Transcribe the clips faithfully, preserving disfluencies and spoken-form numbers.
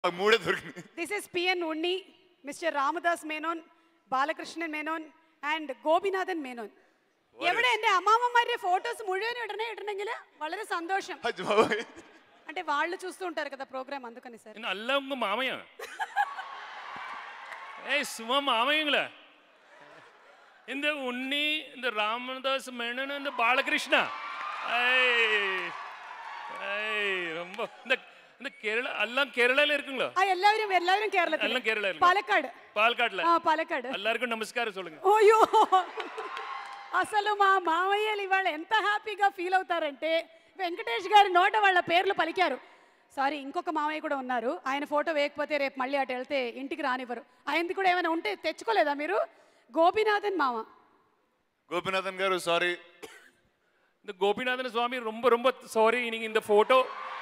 మూడే దొరికింది. This is P N Unni, Mister Ramadas Menon, Balakrishnan Menon and Gopinathan Menon. എവിടെ എൻ്റെ അമ്മാമ്മമാരുടെ photos മുഴുവൻ ഇടണേ ഇടണമെങ്കിൽ വളരെ സന്തോഷം. అంటే వాళ్ళు చూస్తూ ఉంటారు కదా ప్రోగ్రామ్ అందుకని సార్. అల్ల ఉంగ మామయ్య. ஏய் சும்மா மாமங்களா. இந்த உன்னி இந்த ராமதாஸ் மேனன் இந்த பாலகிருஷ்ணா. ஏய் ஏய் ரொம்ப இந்த இந்த கேரள எல்லாம் கேரளல இருக்குங்களா? ആ എല്ലാവരും എല്ലാവരും കേരളത്തിൽ. എല്ലാം കേരളയിൽ. പാലക്കാട്. പാലക്കാടില. ആ പാലക്കാട്. എല്ലാവർക്കും നമസ്കാരം சொல்லுங்க. ఓయో అసలు మా మామయ్యలు ఇవాళ ఎంత హ్యాపీగా ఫీల్ అవుతారంటే వెంకటేష్ గారి నోట వాళ్ళ పేర్లు పలికారు. సారీ ఇంకొక మామయ్య కూడా ఉన్నారు, ఆయన ఫోటో వేయకపోతే రేపు మళ్ళీ అటు వెళ్తే ఇంటికి రానివ్వరు. ఆయనది కూడా ఏమైనా ఉంటే తెచ్చుకోలేదా మీరు? గోపినాథన్ మామ. గోపినాథన్ గారు సారీ. இந்த கோபிநாதன் சுவாமி ரொம்ப ரொம்ப சாரி. நீங்க இந்த போட்டோ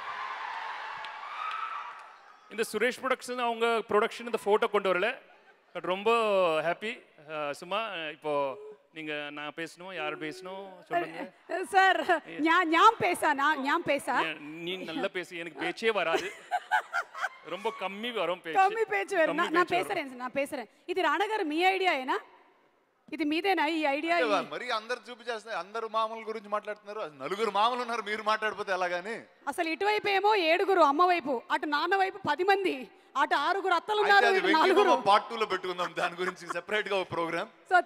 இந்த சுரேஷ் ப்ரொடக்ஷன் அவங்க ப்ரொடக்ஷன் இந்த ஃபோட்டோ கொண்டு வரல. பட் ரொம்ப ஹாப்பி. சும்மா இப்போ நீங்க நான் பேசணும், யார் பேசணும் சொல்லுங்க சார். ഞാൻ ഞാൻ பேசானா ഞാൻ பேசா? நீ நல்லா பேசு, எனக்கு பேச்சே வராது, ரொம்ப కమ్మి వరం పేచ్ కమ్మి పేచ్ వరం. నా పేసరేన్ నా పేసరేన్. ఇది రాణా గారు మీ ఐడియాయేనా? ఇది మీదేనా ఈ ఐడియా? మరి అందరు చూపించేస్తారు, అందరు మామూలు గురించి మాట్లాడుతున్నారు. నలుగురు మామూలు ఉన్నారు, మీరు మాట్లాడిపోతే ఎలాగాని? అసలు ఇటువైపు ఏమో ఏడుగురు అమ్మ వైపు, అటు నాన్న వైపు పది మంది, అటు ఆరుగురు అత్తలు ఉన్నారు, నలుగురు. పార్ట్ టూ లో పెట్టుకుందాం దాని గురించి సెపరేట్ గా ఒక ప్రోగ్రామ్. సో